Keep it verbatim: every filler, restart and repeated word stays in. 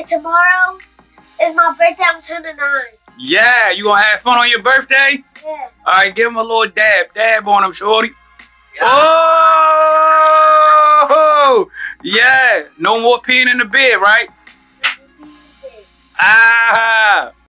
tomorrow is my birthday. I'm turning nine. Yeah, you gonna have fun on your birthday? Yeah. All right, give him a little dab. Dab on him, shorty. Oh! Yeah, no more peeing in the bed, right? Ah!